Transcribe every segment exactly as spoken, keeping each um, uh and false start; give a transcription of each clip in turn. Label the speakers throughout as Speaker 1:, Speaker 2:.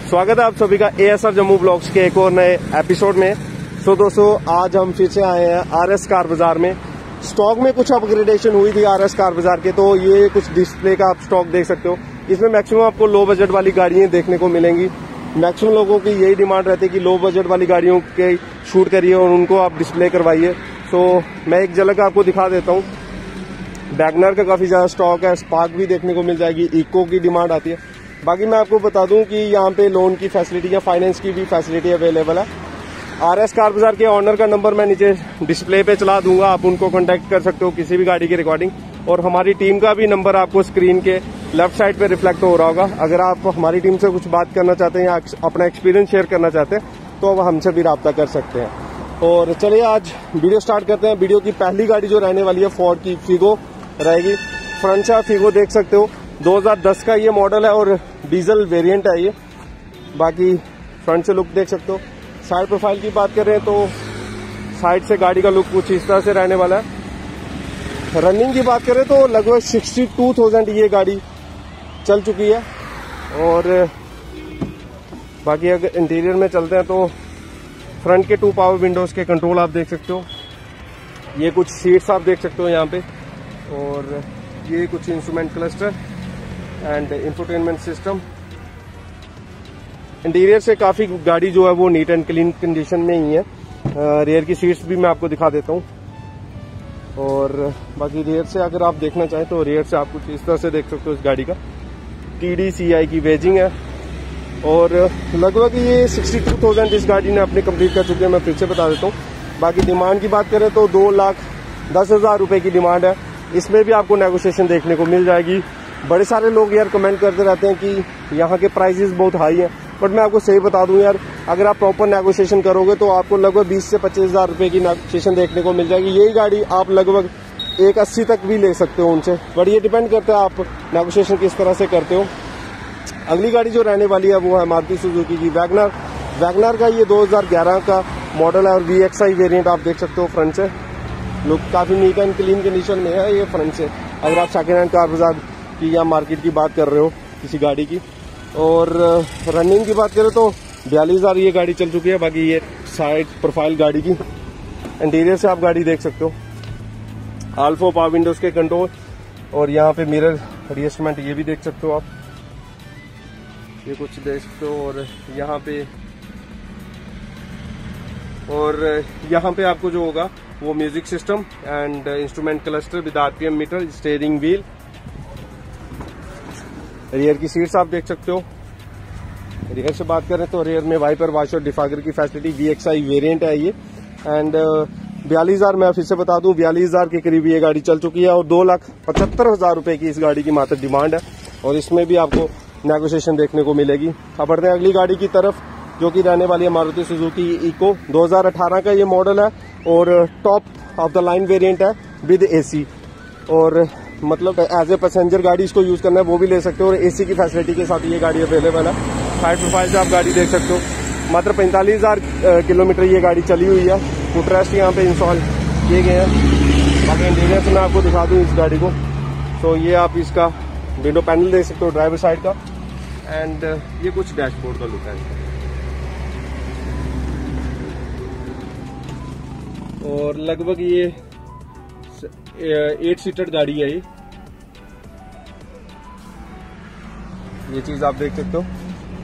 Speaker 1: स्वागत है आप सभी का एएसआर जम्मू ब्लॉग्स के एक और नए एपिसोड में। सो दोस्तों, आज हम फिर से आए हैं आरएस कार बाजार में। स्टॉक में कुछ अपग्रेडेशन हुई थी आरएस कार बाजार के, तो ये कुछ डिस्प्ले का आप स्टॉक देख सकते हो। इसमें मैक्सिमम आपको लो बजट वाली गाड़ियां देखने को मिलेंगी। मैक्सिमम लोगों की यही डिमांड रहती है कि लो बजट वाली गाड़ियों के शूट करिए और उनको आप डिस्प्ले करवाइए। सो मैं एक झलक आपको दिखा देता हूँ। वैगनर का काफी ज्यादा स्टॉक है, स्पार्क भी देखने को मिल जाएगी, इको की डिमांड आती है। बाकी मैं आपको बता दूं कि यहाँ पे लोन की फैसिलिटी या फाइनेंस की भी फैसिलिटी अवेलेबल है। आरएस कार बाजार के ऑनर का नंबर मैं नीचे डिस्प्ले पे चला दूंगा, आप उनको कांटेक्ट कर सकते हो किसी भी गाड़ी की रिकॉर्डिंग। और हमारी टीम का भी नंबर आपको स्क्रीन के लेफ्ट साइड पे रिफ्लेक्ट हो रहा होगा। अगर आप हमारी टीम से कुछ बात करना चाहते हैं या अपना एक्सपीरियंस शेयर करना चाहते हैं तो आप हमसे भी रब्ता कर सकते हैं। और चलिए आज वीडियो स्टार्ट करते हैं। वीडियो की पहली गाड़ी जो रहने वाली है फोर्ड की फिगो रहेगी। फ्रंट से फिगो देख सकते हो, दो हज़ार दस का ये मॉडल है और डीजल वेरिएंट है ये। बाकी फ्रंट से लुक देख सकते हो। साइड प्रोफाइल की बात करें तो साइड से गाड़ी का लुक कुछ इस तरह से रहने वाला है। रनिंग की बात करें तो लगभग सिक्सटी टू थाउजेंड ये गाड़ी चल चुकी है। और बाकी अगर इंटीरियर में चलते हैं तो फ्रंट के टू पावर विंडोज के कंट्रोल आप देख सकते हो। ये कुछ सीट्स आप देख सकते हो यहाँ पे। और ये कुछ instrument cluster and infotainment system. Interior से काफी गाड़ी जो है वो नीट एंड क्लीन कंडीशन में ही है। रियर की सीट्स भी मैं आपको दिखा देता हूँ। और बाकी रियर से अगर आप देखना चाहें तो रियर से आप कुछ इस तरह से देख सकते हो। इस गाड़ी का टी डी सी आई की वेजिंग है और लगभग ये सिक्सटी टू थाउजेंड इस गाड़ी ने अपने कंप्लीट कर चुके हैं। मैं फिर से बता देता हूँ। बाकी डिमांड की बात करें तो दो लाख दस हजार रुपए की डिमांड है। इसमें भी आपको नेगोशिएशन देखने को मिल जाएगी। बड़े सारे लोग यार कमेंट करते रहते हैं कि यहाँ के प्राइसेस बहुत हाई हैं, बट मैं आपको सही बता दूं यार, अगर आप प्रॉपर नेगोशिएशन करोगे तो आपको लगभग बीस से पच्चीस हजार रुपए की नेगोशिएशन देखने को मिल जाएगी। यही गाड़ी आप लगभग एक अस्सी तक भी ले सकते हो उनसे, बट ये डिपेंड करता है आप नेगोशिएशन किस तरह से करते हो। अगली गाड़ी जो रहने वाली है वो है मारुति सुजुकी की वैगनर। वैगनर का ये दो हजार ग्यारह का मॉडल है और वी एक्स आई वेरियंट आप देख सकते हो। फ्रंट से लुक काफी नीट एंड क्लीन कंडीशन में है ये फ्रंट से, अगर आप सेकेंड हैंड कार बाजार की या मार्केट की बात कर रहे हो किसी गाड़ी की। और रनिंग की बात करें तो बयालीस हजार ये गाड़ी चल चुकी है। बाकी ये साइड प्रोफाइल गाड़ी की इंटीरियर से आप गाड़ी देख सकते हो। आल्फो पावर विंडोज के कंट्रोल और यहाँ पे मिरर एडजस्टमेंट ये भी देख सकते हो आप, ये कुछ देख सकते हो। और यहाँ पे और यहाँ पे आपको जो होगा वो music system and instrument cluster with RPM meter, steering wheel. Rear की सीट्स आप देख सकते हो। रियर से बात करें तो रियर में वाइपर वॉशर डिफागर की facility, V X I variant है ये। एंड बयालीस हजार मैं फिर से बता दूं, बयालीस हजार के करीब ये गाड़ी चल चुकी है और दो लाख पचहत्तर हजार रुपए की इस गाड़ी की मात्र डिमांड है। और इसमें भी आपको नेगोशिएशन देखने को मिलेगी। अब बढ़ते हैं अगली गाड़ी की तरफ जो कि रहने वाली है मारुति सुजुकी इको। दो हज़ार अठारह का ये मॉडल है और top of the line variant है विद एसी। और मतलब एज ए पैसेंजर गाड़ी इसको यूज करना है वो भी ले सकते हो और एसी की फैसिलिटी के साथ ये गाड़ी अवेलेबल है। साइड प्रोफाइल से आप गाड़ी देख सकते हो। मात्र पैंतालीस हजार किलोमीटर ये गाड़ी चली हुई है। फुटरेस्ट यहाँ पे इंस्टॉल किए गए हैं। बाकी इंटीरियर से मैं आपको दिखा दूँ इस गाड़ी को। तो ये आप इसका विंडो पैनल देख सकते हो ड्राइवर साइड का। एंड ये कुछ डैशबोर्ड का लुक है। और लगभग ये एट सीटर गाड़ी है ये ये चीज आप देख सकते हो।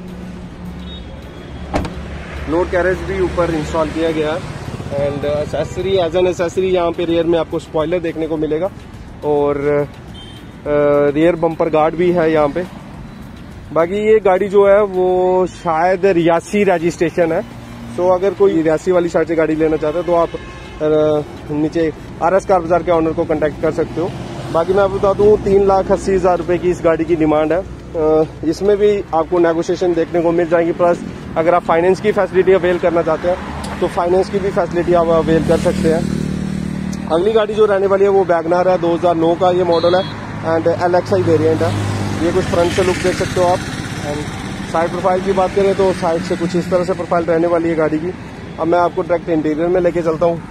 Speaker 1: लोड कैरेज भी ऊपर इंस्टॉल किया गया है। And accessory as an accessory यहाँ पे रियर में आपको स्पॉइलर देखने को मिलेगा और रियर बम्पर गार्ड भी है यहाँ पे। बाकी ये गाड़ी जो है वो शायद रियासी रजिस्ट्रेशन है। सो अगर कोई रियासी वाली साइड से गाड़ी लेना चाहते हो तो आप नीचे आरएस कार बाजार के ऑनर को कांटेक्ट कर सकते हो। बाकी मैं बता दूं तीन लाख अस्सी हजार रुपए की इस गाड़ी की डिमांड है। इसमें भी आपको नेगोशिएशन देखने को मिल जाएगी। प्लस अगर आप फाइनेंस की फैसिलिटी अवेल करना चाहते हैं तो फाइनेंस की भी फैसिलिटी आप अवेल कर सकते हैं। अगली गाड़ी जो रहने वाली है वो वैगनर है। दो हज़ार नौ का ये मॉडल है and L X I variant है। ये कुछ फ्रंट से लुक देख सकते हो आप। एंड साइड प्रोफाइल की बात करें तो साइड से कुछ इस तरह से प्रोफाइल रहने वाली है गाड़ी की। अब मैं आपको डायरेक्ट इंटीरियर में लेके चलता हूँ।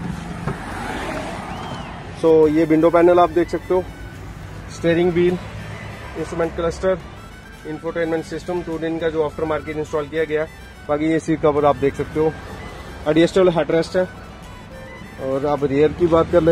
Speaker 1: सो so, ये विंडो पैनल आप देख सकते हो, steering wheel, instrument cluster, infotainment system two DIN का जो आफ्टर मार्केट इंस्टॉल किया गया। बाकी ये सीट कवर आप देख सकते हो, एडजस्टेबल हेडरेस्ट है। और आप रियर की बात कर ले,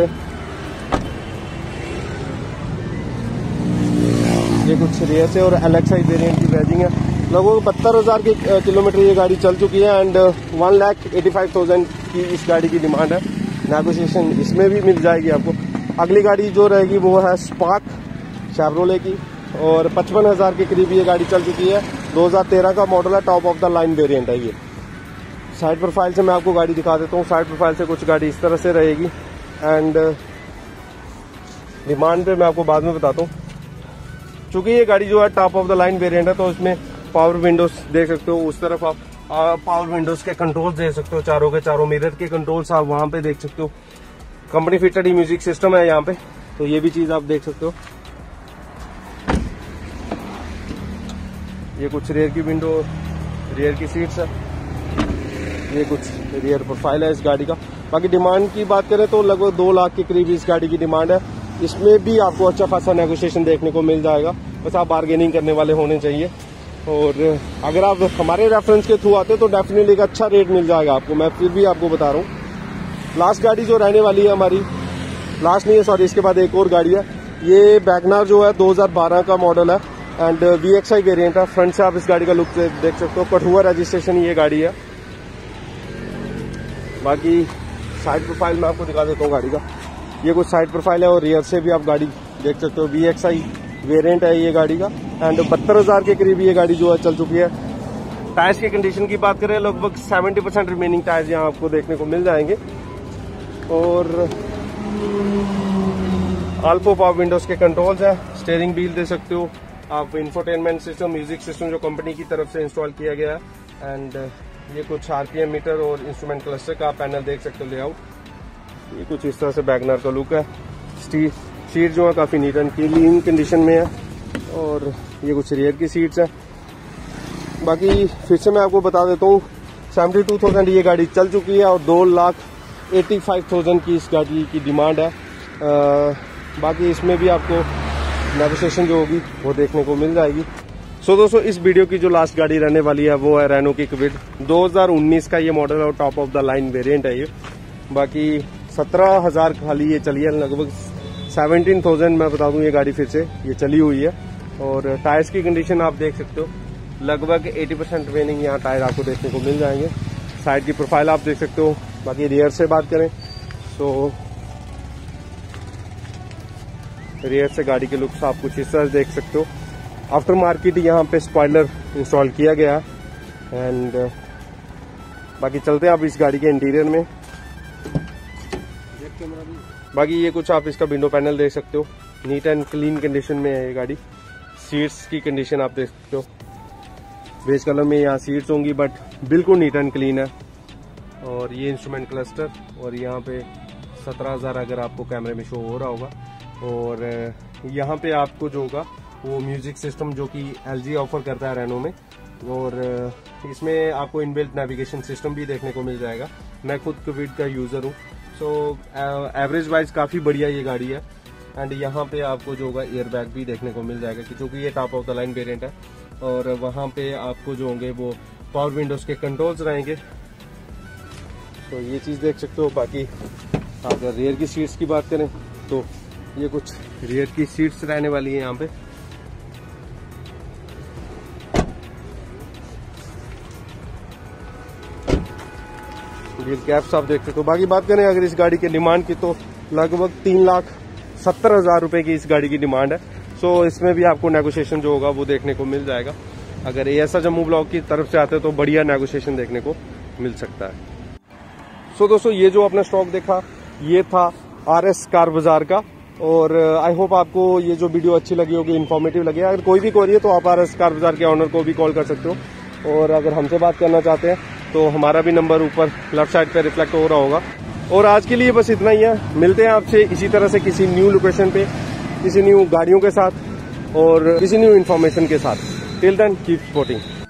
Speaker 1: ये कुछ रियर से और एलएक्सआई वेरिएंट की बैजिंग है। लगभग बहत्तर हजार की किलोमीटर ये गाड़ी चल चुकी है and one lakh eighty five thousand की इस गाड़ी की डिमांड है। नेगोशिएशन इसमें भी मिल जाएगी आपको। अगली गाड़ी जो रहेगी वो है स्पार्क शेवरोले की, और पचपन हजार के करीब ये गाड़ी चल चुकी है। दो हज़ार तेरह का मॉडल है, top of the line variant है ये। साइड प्रोफाइल से मैं आपको गाड़ी दिखा देता हूँ। साइड प्रोफाइल से कुछ गाड़ी इस तरह से रहेगी एंड डिमांड पे मैं आपको बाद में बताता हूँ। चूंकि ये गाड़ी जो है top of the line variant है तो इसमें पावर विंडोज देख सकते हो। उस तरफ आप पावर विंडोज के कंट्रोल्स देख सकते हो, चारों के चारों मिरर के कंट्रोल्स आप वहां पे देख सकते हो। कंपनी फिटेड ही म्यूजिक सिस्टम है यहाँ पे, तो ये भी चीज आप देख सकते हो। ये कुछ रियर की विंडो, रियर की सीट्स है, ये कुछ रियर प्रोफाइल है इस गाड़ी का। बाकी डिमांड की बात करें तो लगभग दो लाख के करीब इस गाड़ी की डिमांड है। इसमें भी आपको अच्छा खासा नेगोशिएशन देखने को मिल जाएगा, बस आप बार्गेनिंग करने वाले होने चाहिए। और अगर आप हमारे रेफरेंस के थ्रू आते तो डेफिनेटली एक अच्छा रेट मिल जाएगा आपको। मैं फिर भी आपको बता रहा हूँ। लास्ट गाड़ी जो रहने वाली है हमारी, लास्ट नहीं है सॉरी, इसके बाद एक और गाड़ी है। ये वैगनर जो है दो हज़ार बारह का मॉडल है and V X I variant है। फ्रंट से आप इस गाड़ी का लुक देख सकते हो, कठुआ रजिस्ट्रेशन ये गाड़ी है। बाकी साइड प्रोफाइल मैं आपको दिखा देता हूँ गाड़ी का। ये कुछ साइड प्रोफाइल है और रियर से भी आप गाड़ी देख सकते हो। वी एक्स आई वेरिएंट है ये गाड़ी का एंड बहत्तर हजार के करीब ये गाड़ी जो है चल चुकी है। टायर्स की कंडीशन की बात करें, लगभग सत्तर परसेंट रिमेनिंग टायर्स यहाँ आपको देखने को मिल जाएंगे। और अल्फो पावर विंडोज के कंट्रोल्स है, स्टीयरिंग व्हील दे सकते हो आप, इंफोटेनमेंट सिस्टम, म्यूजिक सिस्टम जो कंपनी की तरफ से इंस्टॉल किया गया है। एंड ये कुछ आरपीएम मीटर और इंस्ट्रूमेंट क्लस्टर का पैनल देख सकते हो लेआउट। ये कुछ इस तरह से वैगनर का लुक है। सीट जो है काफी नीट एंड क्लीन कंडीशन में है। और ये कुछ रियर की सीट्स है। बाकी फिर से मैं आपको बता देता हूँ, सेवेंटी टू थाउजेंड ये गाड़ी चल चुकी है और दो लाख एटी फाइव थाउजेंड की इस गाड़ी की डिमांड है। आ, बाकी इसमें भी आपको नेगोशिएशन जो होगी वो देखने को मिल जाएगी। सो so, दोस्तों इस वीडियो की जो लास्ट गाड़ी रहने वाली है वो है रेनो की क्विड। दो हज़ार उन्नीस का ये मॉडल है और top of the line variant है ये। बाकी सत्रह हजार खाली ये चली है, लगभग सेवनटीन थाउजेंड मैं बता दूं ये गाड़ी फिर से ये चली हुई है। और टायर्स की कंडीशन आप देख सकते हो, लगभग अस्सी परसेंट रिमेनिंग यहाँ टायर आपको देखने को मिल जाएंगे। साइड की प्रोफाइल आप देख सकते हो। बाकी रियर से बात करें तो रियर से गाड़ी के लुक्स आप कुछ इस तरह देख सकते हो। आफ्टर मार्केट यहाँ पे स्पॉइलर इंस्टॉल किया गया एंड बाकी चलते हैं आप इस गाड़ी के इंटीरियर में। बाकी ये कुछ आप इसका विंडो पैनल देख सकते हो, नीट एंड क्लीन कंडीशन में है ये गाड़ी। सीट्स की कंडीशन आप देख सकते हो, बेज कलर में यहाँ सीट्स होंगी बट बिल्कुल नीट एंड क्लीन है। और ये इंस्ट्रूमेंट क्लस्टर, और यहाँ पे सत्रह हजार अगर आपको कैमरे में शो हो रहा होगा। और यहाँ पे आपको जो होगा वो म्यूजिक सिस्टम जो कि एलजी ऑफर करता है रेनो में, और इसमें आपको इनबिल्ट नेविगेशन सिस्टम भी देखने को मिल जाएगा। मैं खुद क्विड का यूजर हूँ, सो एवरेज वाइज काफी बढ़िया ये गाड़ी है। एंड यहाँ पे आपको जो होगा एयर बैग भी देखने को मिल जाएगा क्योंकि ये top of the line variant है। और वहाँ पे आपको जो होंगे वो पावर विंडोज के कंट्रोल्स रहेंगे, तो ये चीज देख सकते हो। बाकी अगर रियर की सीट्स की बात करें तो ये कुछ रियर की सीट्स रहने वाली है यहाँ पे। व्हील कैप्स आप देख सकते हो। बाकी बात करें अगर इस गाड़ी की डिमांड की तो लगभग तीन लाख सत्तर हजार रुपए की इस गाड़ी की डिमांड है। सो इसमें भी आपको नेगोशिएशन जो होगा वो देखने को मिल जाएगा। अगर एएसआर जम्मू ब्लॉक की तरफ से आते हैं तो बढ़िया नेगोशिएशन देखने को मिल सकता है। सो so, दोस्तों ये जो अपना स्टॉक देखा ये था आरएस कार बाजार का। और आई होप आपको ये जो वीडियो अच्छी लगी होगी, इन्फॉर्मेटिव लगी। अगर कोई भी क्वेरी है तो आप आरएस कार बाजार के ऑनर को भी कॉल कर सकते हो। और अगर हमसे बात करना चाहते हैं तो हमारा भी नंबर ऊपर लेफ्ट साइड पे रिफ्लेक्ट हो रहा होगा। और आज के लिए बस इतना ही है। मिलते हैं आपसे इसी तरह से किसी न्यू लोकेशन पे, किसी न्यू गाड़ियों के साथ और किसी न्यू इन्फॉर्मेशन के साथ। Till then keep supporting.